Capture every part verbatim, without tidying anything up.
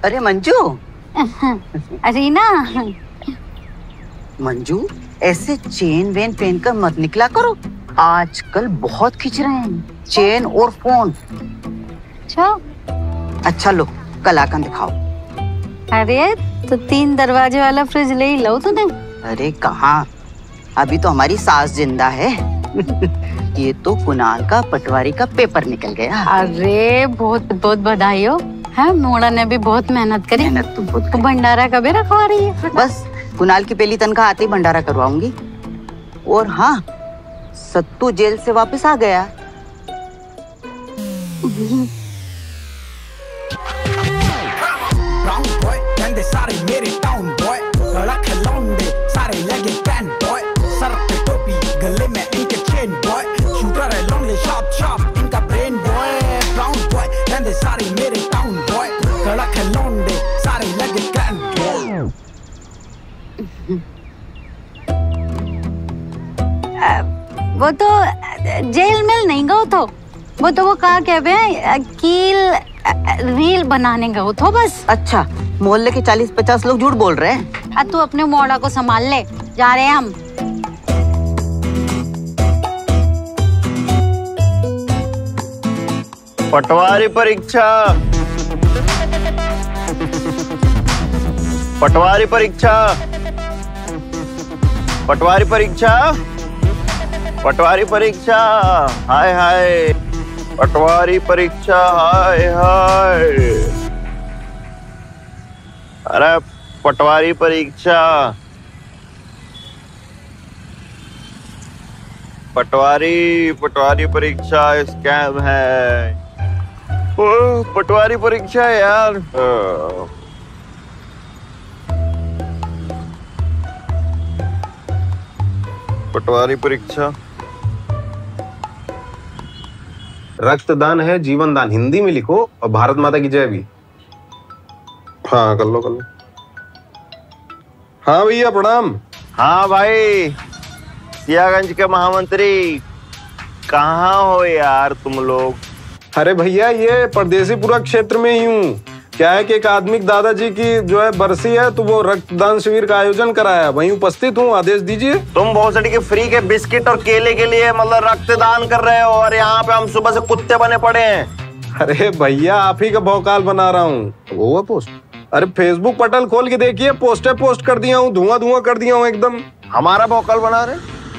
अरे मंजू। रीना। मंजू ऐसे chain when पहन कर मत निकला करो, आजकल बहुत खिंच रहे हैं चेन और फोन। अच्छा अच्छा लो कलाकंद दिखाओ। अरे तो तीन दरवाजे वाला फ्रिज ले ही लो तूने। अरे कहाँ, अभी तो हमारी सास जिंदा है। ये तो कुणाल का पटवारी का पेपर निकल गया। अरे बहुत बहुत बधाई हो। है मोड़ा ने भी बहुत मेहनत करी। मेहनत तो बहुत तो भंडारा कभी रखवा रही है? बस कुणाल की पहली तनख्वाह आते ही भंडारा करवाऊंगी। और हाँ, सत्तू जेल से वापस आ गया। वो तो जेल में नहीं गो तो वो तो वो कहा क्या बे कील रील बनाने गो तो बस। अच्छा, मोहल्ले के चालीस पचास लोग झूठ बोल रहे हैं। अब तू अपने मोड़ा को संभाल ले, जा रहे हैं हम। पटवारी परीक्षा, पटवारी परीक्षा, पटवारी परीक्षा, पटवारी परीक्षा, हाय हाय, पटवारी परीक्षा, हाय हाय। अरे पटवारी परीक्षा, पटवारी पटवारी परीक्षा स्कैम है। ओ, पटवारी परीक्षा यार। पटवारी परीक्षा। रक्तदान है जीवन दान, हिंदी में लिखो और भारत माता की जय भी। हाँ कर लो कर लो। हाँ भैया प्रणाम। हाँ भाई, सियागंज के महामंत्री कहाँ हो यार तुम लोग? अरे भैया ये परदेसीपुरा क्षेत्र में ही हूँ। क्या है कि एक आदमी दादाजी की जो है बरसी है, तो वो रक्तदान शिविर का आयोजन कराया, वहीं उपस्थित हूँ। आदेश दीजिए। तुम भोसड़ी के फ्री के बिस्किट और केले के लिए मतलब रक्तदान कर रहे हो और यहाँ पे हम सुबह से कुत्ते बने पड़े हैं। अरे भैया आप ही का भौकाल बना रहा हूँ। वो पोस्ट, अरे फेसबुक पटल खोल के देखिए, पोस्टर पोस्ट कर दिया हूँ, धुआं धुआं कर दिया हूँ एकदम। हमारा भौकाल बना रहे।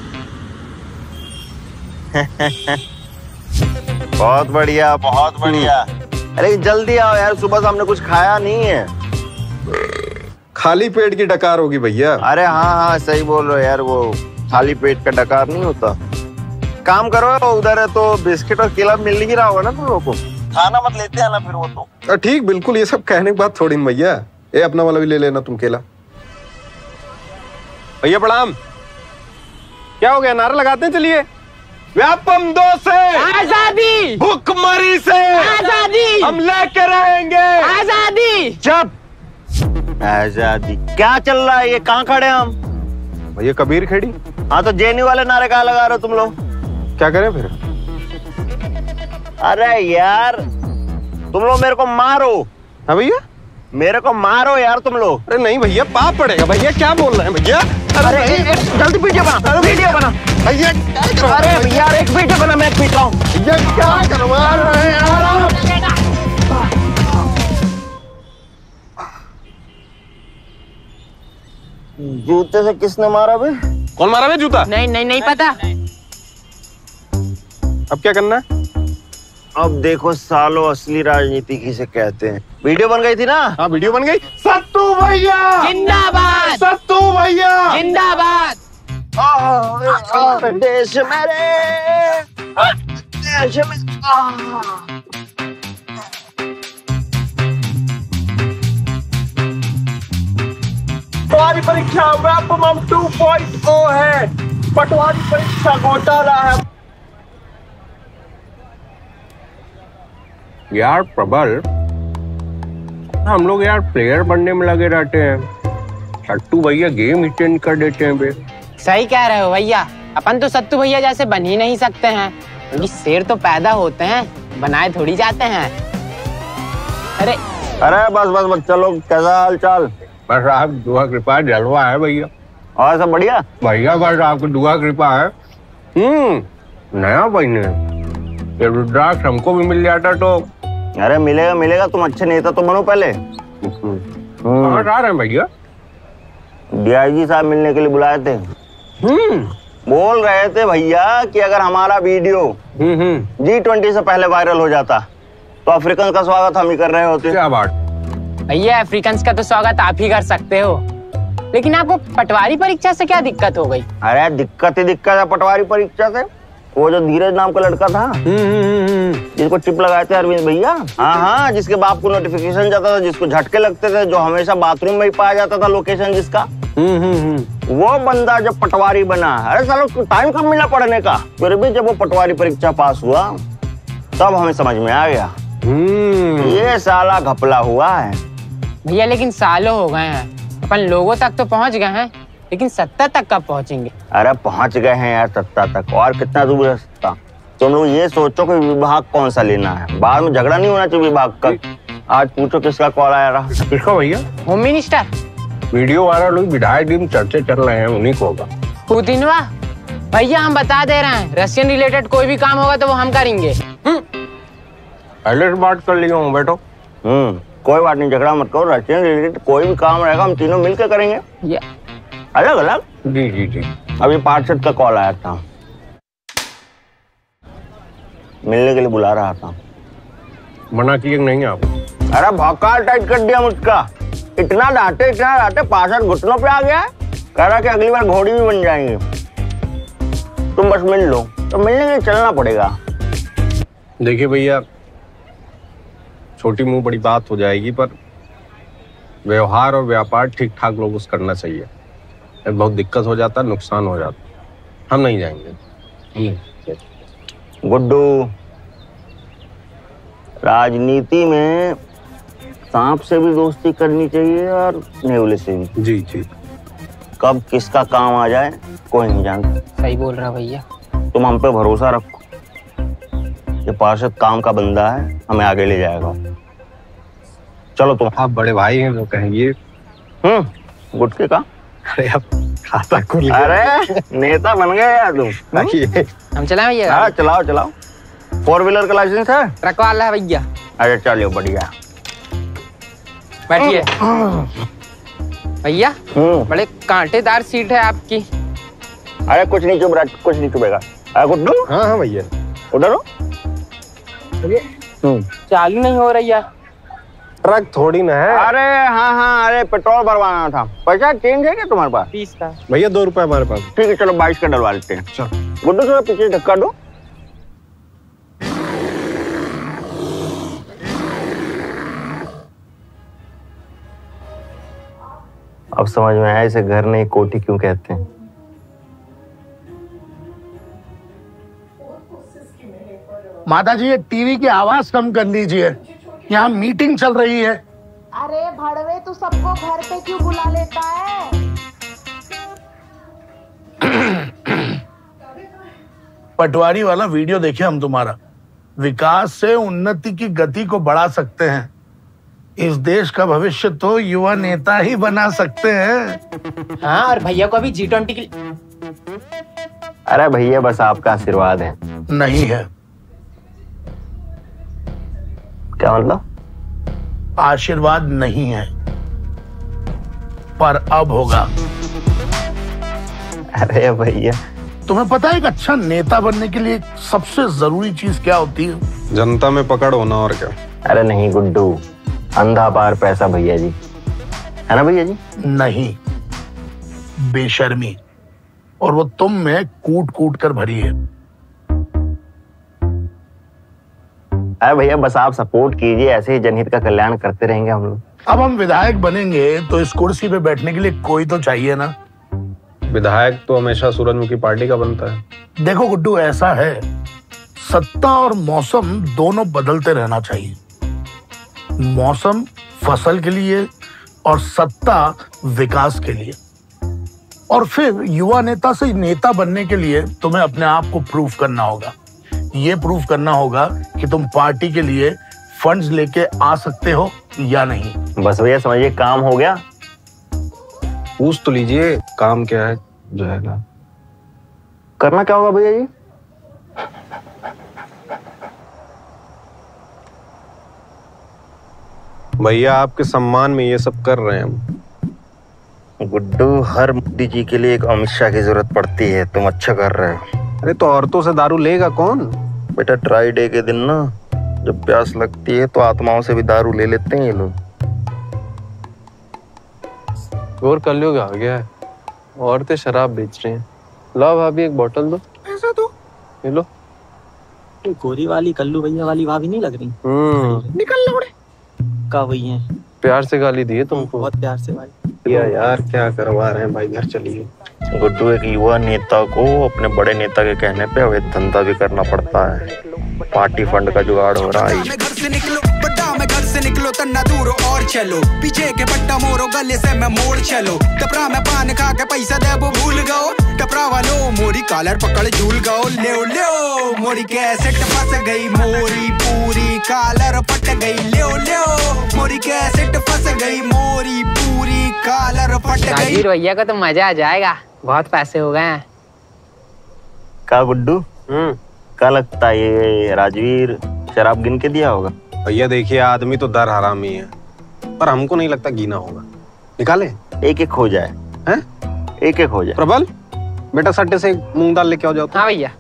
बहुत बढ़िया बहुत बढ़िया। अरे जल्दी आओ यार, सुबह से हमने कुछ खाया नहीं है। खाली पेट की डकार होगी भैया। अरे हाँ हाँ सही बोल रहे हो यार, वो खाली पेट का डकार नहीं होता। काम करो, उधर है तो बिस्किट और केला मिल ही रहा होगा ना तुम लोगों को। खाना मत लेते हैं ना फिर वो तो। ठीक बिल्कुल, ये सब कहने की बात थोड़ी भैया। ए अपना वाला भी ले लेना तुम केला। भैया प्रणाम। क्या हो गया, नारा लगाते हैं चलिए। व्यापम दो से आजादी, भूखमरी से आजादी, हम लेके रहेंगे आजादी। चुप। आजादी क्या चल रहा है, ये कहाँ खड़े हैं हम? भैया कबीर खेड़ी। हाँ तो जेएनयू वाले नारे कहाँ लगा रहे हो तुम लोग? क्या करें फिर? अरे यार तुम लोग मेरे को मारो। हाँ भैया मेरे को मारो यार तुम लोग। अरे नहीं भैया पाप पड़ेगा। भैया क्या बोल रहे हैं भैया? अरे जल्दी वीडियो बना, वीडियो बना भैया। अरे भैया एक वीडियो बना, मैं पीट रहा हूँ। भैया क्या करवा रहे हैं यार? जूते से किसने मारा बे? कौन मारा बे जूता? नहीं नहीं नहीं पता। अब क्या करना है? अब देखो सालो असली राजनीति किसे कहते हैं। वीडियो बन गई थी ना? हाँ वीडियो बन गई। सत्तू भैया जिंदाबाद, सत्तू भैया जिंदाबाद। देश मेरे, देश में। पटवारी परीक्षा व्यापम टू पॉइंट ओ है। पटवारी परीक्षा घोटाला है यार। प्रबल हम लोग यार प्लेयर बनने में लगे रहते हैं, सत्तू भैया गेम ही चेंज कर देते हैं बे। सही कह रहे हो भैया, अपन तो सत्तू भैया जैसे बन ही नहीं सकते हैं, क्योंकि शेर तो पैदा होते हैं, बनाए थोड़ी जाते हैं। अरे अरे बस बस बस चलो, कैसा हाल चाल? बस आप दुआ कृपा जलवा है भैया। और सब बढ़िया भैया, बस आपकी दुआ कृपा है। हम्म नया बहने ये रुद्राक्ष हमको भी मिल जाता तो। अरे मिलेगा मिलेगा, तुम अच्छे नेता तो बनो पहले। कहाँ जा रहे हैं भैया? डीआईजी साहब मिलने के लिए बुलाए थे। हम्म बोल रहे थे भैया कि अगर हमारा वीडियो जी ट्वेंटी से पहले वायरल हो जाता तो अफ्रीकन का स्वागत हम ही कर रहे होते। क्या बात भैया, अफ्रीकन का तो स्वागत आप ही कर सकते हो, लेकिन आपको पटवारी परीक्षा से क्या दिक्कत हो गई? अरे दिक्कत ही दिक्कत है पटवारी परीक्षा से। वो जो धीरज नाम का लड़का था जिसको टिप लगाए थे अरविंद भैया, हाँ हाँ, जिसके बाप को नोटिफिकेशन जाता था, जिसको झटके लगते थे, जो हमेशा बाथरूम में ही पाया जाता था लोकेशन जिसका, वो बंदा जब पटवारी बना, अरे सालों टाइम कब मिला पढ़ने का, फिर भी जब वो पटवारी परीक्षा पास हुआ तब हमें समझ में आ गया ये साला घपला हुआ है। भैया लेकिन सालों हो गए हैं, अपन लोगों तक तो पहुंच गए हैं, लेकिन सत्ता तक कब पहुंचेंगे? अरे पहुंच गए हैं यार सत्ता तक, और कितना दूर है सत्ता। तुम लोग ये सोचो कि विभाग कौन सा लेना है, बाद में झगड़ा नहीं होना चाहिए विभाग का। आज पूछो किसका कॉल आया रहा? किसका भैया? Home minister. वीडियो वायरल हुई, विधायक दिन चर्चे चल रहे हैं, उन्हीं को होगा। पुतिनवा भैया, हम बता दे रहे हैं, रशियन रिलेटेड कोई भी काम होगा तो वो हम करेंगे। पहले से बात कर लिया हूँ, बैठो। हम्म कोई बात नहीं, झगड़ा मत करो। रशियन रिलेटेड कोई भी काम रहेगा हम तीनों मिलकर करेंगे, अलग अलग। जी जी जी। अभी पार्षद का कॉल आया था, मिलने के लिए बुला रहा था। मना किए नहीं आप? अरे भौकाल टाइट कर दिया मुझका, इतना डांटे इतना डांटे, पार्षद घुटनों पे आ गया। कह रहा कि अगली बार घोड़ी भी बन जाएंगे, तुम बस मिल लो। तो मिलने के लिए चलना पड़ेगा। देखिए भैया, छोटी मुंह बड़ी बात हो जाएगी, पर व्यवहार और व्यापार ठीक ठाक लोगों से करना चाहिए। बहुत दिक्कत हो जाता है, नुकसान हो जाता है। हम नहीं जाएंगे। गुड्डू, राजनीति में सांप से भी दोस्ती करनी चाहिए और नेवले से भी। जी जी। कब किसका काम आ जाए कोई नहीं जानता। सही बोल रहा भैया। तुम हम पे भरोसा रखो, ये पार्षद काम का बंदा है, हमें आगे ले जाएगा। चलो तुम। आप बड़े भाई हैं तो कहेंगे। हम्म गुटके का? अरे अब खाता खुल गया। अरे नेता बन गए यार तुम। हम चलाएं भैया? हाँ चलाओ चलाओ। फोर व्हीलर का लाइसेंस है? ट्रक वाला है भैया। अरे चलिए बढ़िया। बैठिए भैया। बड़े कांटेदार सीट है आपकी। अरे कुछ नहीं चुभ रहा, कुछ नहीं चुभेगा। अरे गुड्डू। हाँ हाँ भैया, उधर हो। चालू नहीं हो रही है। ट्रक थोड़ी ना है। अरे हाँ हाँ, अरे पेट्रोल भरवाना था। पैसा चेंज है क्या तुम्हारे पास? बीस का भैया, दो रुपए हमारे पास। ठीक है चलो बाईस का डलवा लेते हैं। गुड्डू थोड़ा पीछे धक्का दो। अब समझ में आया इसे घर नहीं कोठी क्यों कहते हैं। माता जी, ये टीवी की आवाज कम कर लीजिए, यहाँ मीटिंग चल रही है। अरे भड़वे, तू सबको घर पे क्यों बुला लेता है? पटवारी वाला वीडियो देखे हम तुम्हारा। विकास से उन्नति की गति को बढ़ा सकते हैं। इस देश का भविष्य तो युवा नेता ही बना सकते हैं। हाँ, और भैया को अभी जी ट्वेंटी की। अरे भैया बस आपका आशीर्वाद है। नहीं है। क्या मतलब? आशीर्वाद नहीं है, पर अब होगा। अरे भैया, तुम्हें पता है एक अच्छा नेता बनने के लिए सबसे जरूरी चीज क्या होती है? जनता में पकड़ होना, और क्या। अरे नहीं गुड्डू, अंधा पार पैसा भैया जी, है ना भैया जी? नहीं, बेशर्मी, और वो तुम में कूट कूट कर भरी है। अरे भैया बस आप सपोर्ट कीजिए, ऐसे ही जनहित का कल्याण करते रहेंगे हम लोग। अब हम विधायक बनेंगे तो इस कुर्सी पे बैठने के लिए कोई तो चाहिए ना। विधायक तो हमेशा सूरजमुखी पार्टी का बनता है। देखो गुड्डू, ऐसा है, सत्ता और मौसम दोनों बदलते रहना चाहिए। मौसम फसल के लिए और सत्ता विकास के लिए। और फिर युवा नेता से नेता बनने के लिए तुम्हें अपने आप को प्रूव करना होगा। ये प्रूव करना होगा कि तुम पार्टी के लिए फंड्स लेके आ सकते हो या नहीं? बस भैया समझिए काम हो गया। पूछ तो लीजिए काम क्या है जो है ना। करना क्या होगा भैया जी? भैया आपके सम्मान में ये सब कर रहे हैं हम। गुड्डू, हर मोदी जी के लिए एक अमित शाह की जरूरत पड़ती है। तुम अच्छा कर रहे हो। अरे तो औरतों से दारू लेगा कौन? बेटा ड्राई डे के दिन ना जब प्यास लगती है तो आत्माओं से भी दारू ले लेते हैं ये लोग। गौर कर लो आ गया है, औरतें शराब बेच रही हैं। ला भाभी एक बोतल दो। ऐसा तो ये लो। गोरी वाली कल्लू भैया वाली भाभी नहीं लग रही? हम्म निकल लौड़े का वही है। प्यार से गाली दी है तुमको। बहुत प्यार से भाई। या यार क्या करवा रहे हैं भाई, घर चलिए। गुड्डू, एक युवा नेता को अपने बड़े नेता के कहने पे अवैध धंधा भी करना पड़ता है। पार्टी फंड का जुगाड़ हो रहा है। घर से निकलो बड़ा में घर से निकलो तन्ना दूर और चलो, पीछे के पट्टा मोरो गले से मैं मोड़ चलो। टपरा में पान खा के पैसा दे वो भूल गओ, टपरा वालो मोरी कॉलर पकड़ झूल गओ। ले ले मोरी कैसेट फंस गई, मोरी पूरी कॉलर फट गई। ले ले मोरी कैसेट फंस गई, मोरी पूरी कॉलर फट गई। राजवीर भैया को तो मजा आ जाएगा, बहुत पैसे हो गए हैं। का गुड्डू, हम्म क्या लगता है ये राजवीर शराब गिन के दिया होगा? भैया देखिए आदमी तो दर हरामी है, पर हमको नहीं लगता गीना होगा। निकाले एक एक हो जाए हैं? एक एक हो जाए। प्रबल बेटा सट्टे से मूंग दाल लेके आओ जाओ। हाँ भैया।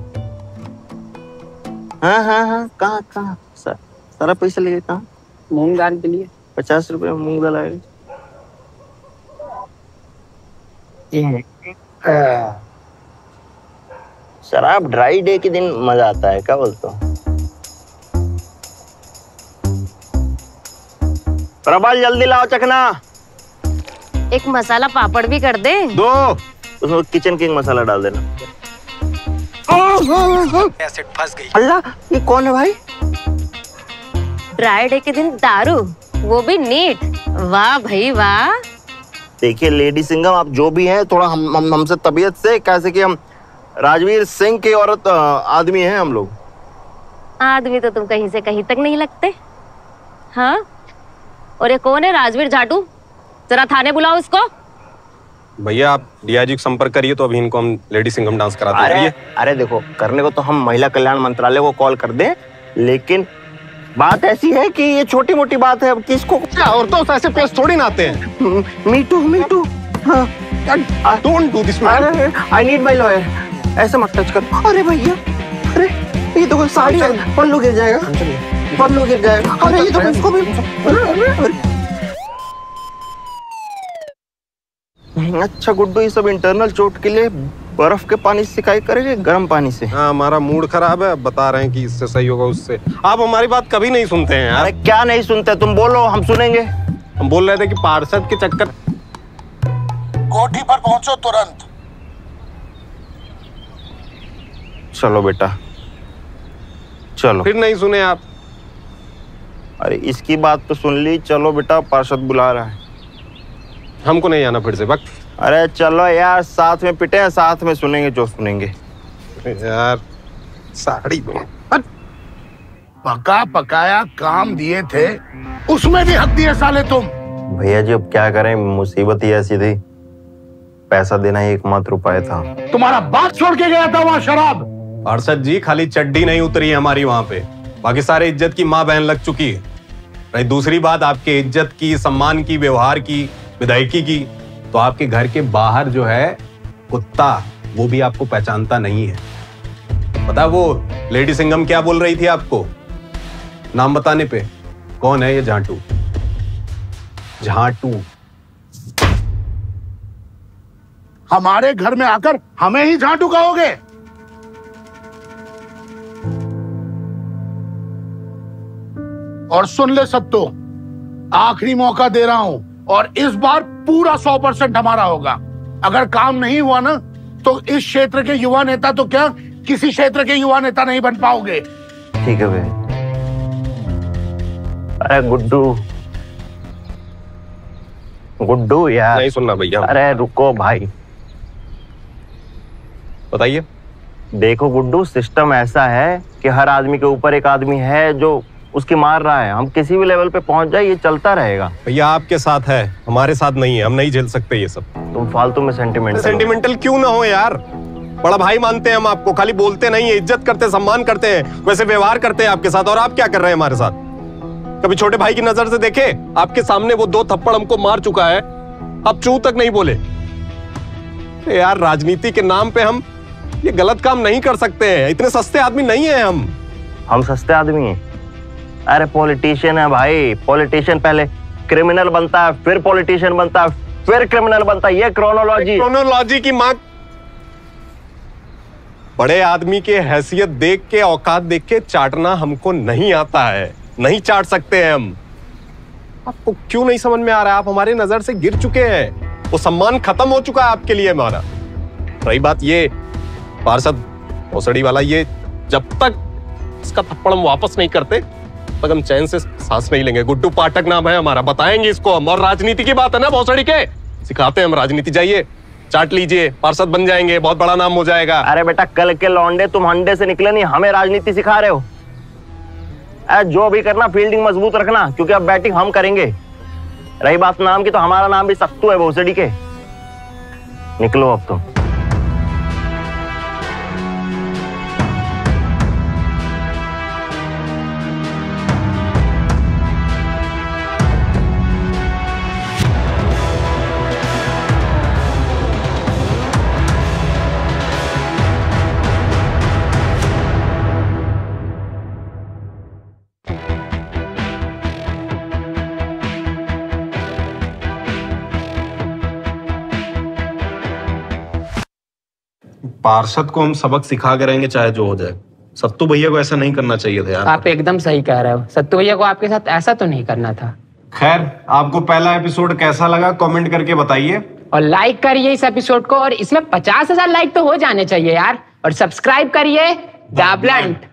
हाँ हाँ हाँ कहाँ कहाँ सर, सारा पैसा लेके कहाँ? मूंग दाल के लिए पचास रुपए में मूंग दाल आएगी। शराब ड्राई डे के दिन मजा आता है, क्या बोलते हो? प्रबल जल्दी लाओ चखना। एक मसाला पापड़ भी कर दे। दो, उसमें किचन किंग मसाला डाल देना। कैसेट फंस गई। अल्लाह, ये कौन है भाई? ड्राई डे के दिन दारू, वो भी नीट। वाह भाई वाह। देखिए लेडी सिंघम, आप जो भी हैं थोड़ा हम हम हमसे तबीयत से, कैसे कि हम राजवीर सिंह के औरत आदमी हैं हम लोग। आदमी तो तुम कहीं से कहीं तक नहीं लगते। हाँ, और ये कौन है राजवीर जाटू? जरा थाने बुलाओ इसको। भैया आप डीआईजी को संपर्क करिए तो अभी इनको हम लेडी सिंघम डांस कराते हैं। अरे अरे देखो, करने को तो हम महिला कल्याण मंत्रालय को कॉल कर दें, लेकिन बात ऐसी है कि ये छोटी मोटी बात है। अब किसको औरतों से ऐसे पेश थोड़ी ना आते हैं। Me too me too. Don't do this man. I need my lawyer. ऐसे मत टच कर। अरे भैया, अरे ये तो साड़ी पल्लू गिर जाएगा, पल्लू गिर जाएगा। अरे ये तो इसको भी। अच्छा गुड्डू, ये सब इंटरनल चोट के लिए बर्फ के पानी से सिकाई करेंगे, गर्म पानी से? हाँ, हमारा मूड खराब है, बता रहे हैं कि इससे सही होगा उससे। आप हमारी बात कभी नहीं सुनते हैं यार। अरे क्या नहीं सुनते? तुम बोलो, हम सुनेंगे। हम बोल रहे थे कि पार्षद के चक्कर। कोठी पर पहुंचो तुरंत। चलो बेटा चलो। फिर नहीं सुने आप? अरे इसकी बात तो सुन ली। चलो बेटा, पार्षद बुला रहा है। हमको नहीं आना फिर से वक्त। अरे चलो यार, साथ में पिटे हैं, साथ में सुनेंगे जो सुनेंगे। यार साड़ी पका पकाया काम दिए थे, उसमें भी हक दिए साले तुम। भैया जी अब क्या करें, मुसीबत ही ऐसी थी, पैसा देना ही एकमात्र उपाय था। तुम्हारा बाप छोड़ के गया था वहाँ शराब। पार्षद जी खाली चड्डी नहीं उतरी है हमारी वहां पे, बाकी सारे इज्जत की माँ बहन लग चुकी है। रही दूसरी बात आपके इज्जत की, सम्मान की, व्यवहार की, विधायकी की, तो आपके घर के बाहर जो है कुत्ता, वो भी आपको पहचानता नहीं है। पता वो लेडी सिंघम क्या बोल रही थी आपको नाम बताने पे? कौन है ये झाटू? झाटू। हमारे घर में आकर हमें ही झाटू कहोगे? और सुन ले सत्तो, आखिरी मौका दे रहा हूं, और इस बार पूरा सौ परसेंट हमारा होगा। अगर काम नहीं हुआ ना, तो इस क्षेत्र के युवा नेता तो क्या, किसी क्षेत्र के युवा नेता नहीं बन पाओगे। ठीक है भैया। अरे गुड्डू, गुड्डू यार। नहीं सुनना भैया। अरे रुको भाई, बताइए। देखो गुड्डू, सिस्टम ऐसा है कि हर आदमी के ऊपर एक आदमी है जो उसकी मार रहा है। हम किसी भी लेवल पे पहुंच जाए, ये चलता रहेगा। भैया आपके साथ है, हमारे साथ नहीं है, हम नहीं झेल सकते ये सब। तुम फालतू में सेंटिमेंटल सेंटिमेंटल क्यों ना हो यार, बड़ा भाई मानते हैं हम आपको, खाली बोलते नहीं है, इज्जत करते, सम्मान करते हैं, वैसे व्यवहार करते हैं आपके साथ। और आप क्या कर रहे हैं हमारे साथ? कभी छोटे भाई की नजर से देखे? आपके सामने वो दो थप्पड़ हमको मार चुका है, अब चू तक नहीं बोले। यार राजनीति के नाम पे हम ये गलत काम नहीं कर सकते हैं, इतने सस्ते आदमी नहीं है हम। हम सस्ते आदमी हैं? अरे पॉलिटिशियन है भाई, पॉलिटिशियन पहले क्रिमिनल बनता है, फिर पॉलिटिशियन बनता है, फिर क्रिमिनल बनता है। ये क्रोनोलॉजी क्रोनोलॉजी की मां। बड़े आदमी के हैसियत देख के, औकात देख के चाटना हमको नहीं आता है, नहीं चाट सकते हैं हम। आपको क्यों नहीं समझ में आ रहा है? आप हमारे नजर से गिर चुके हैं, वो सम्मान खत्म हो चुका है आपके लिए हमारा। रही बात ये पार्षद भोसड़ी वाला, ये जब तक इसका थप्पड़ हम वापस नहीं करते तब हम चैन से सांस नहीं लेंगे। गुड्डू पाठक नाम है हमारा, बताएंगे इसको हम। और राजनीति की बात है ना भोसड़ी के, सिखाते हैं हम राजनीति। जाइए चाट लीजिए, पार्षद बन जाएंगे, बहुत बड़ा नाम हो जाएगा। अरे बेटा कल के लौंडे तुम अंडे से निकले नहीं, हमें राजनीति सिखा रहे हो। जो भी करना फील्डिंग मजबूत रखना, क्योंकि अब बैटिंग हम करेंगे। रही बात नाम की, तो हमारा नाम भी सत्तू है भोसड़ी के। निकलो अब तुम। पार्षद को हम सबक सिखा के रहेंगे, चाहे जो हो जाए। सत्तू भैया को ऐसा नहीं करना चाहिए था यार। आप एकदम सही कह रहे हो, सत्तू भैया को आपके साथ ऐसा तो नहीं करना था। खैर, आपको पहला एपिसोड कैसा लगा कमेंट करके बताइए, और लाइक करिए इस एपिसोड को, और इसमें पचास हजार लाइक तो हो जाने चाहिए यार। और सब्सक्राइब करिए द ब्लंट।